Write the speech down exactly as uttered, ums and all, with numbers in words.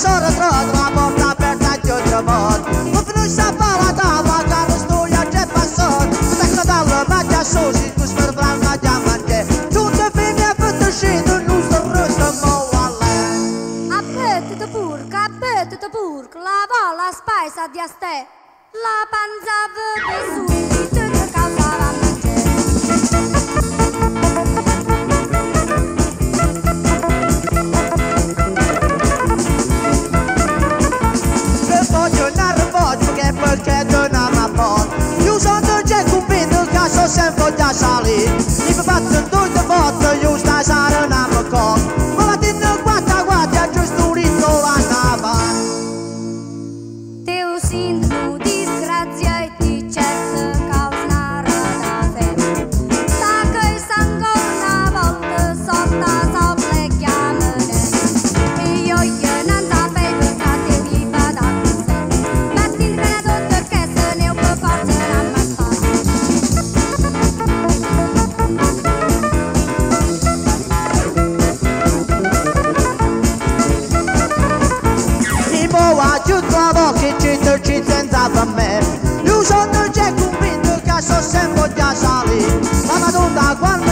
sono trovato la porta aperta e ti ho trovato. Non finisce a fare la tavola, caro storia c'è passato. Tecno dalla maglia sosi, tu sper blan maglia mangiare. Giunte fine a fatto scendo, non sto rosso mo a lei. Appetito purca, appetito purca, la vola spaisa di a ste. La panza vede subito che causa la perché donava a pot. Io sono già convinto che sono sempre da salire. Mi faccio tutte volte, io sta sara una cop. Ma la tinno guarda guarda giusto un rito a nava. Te ho sentito disgrazia e ti certo causa una rada fede. Sta che sangue una volta sotto sopra le chiamane. E io io non sapevo che te viva da che ci ci senza per me. Io sono già convinto che sono sempre da salire. La Madonna quando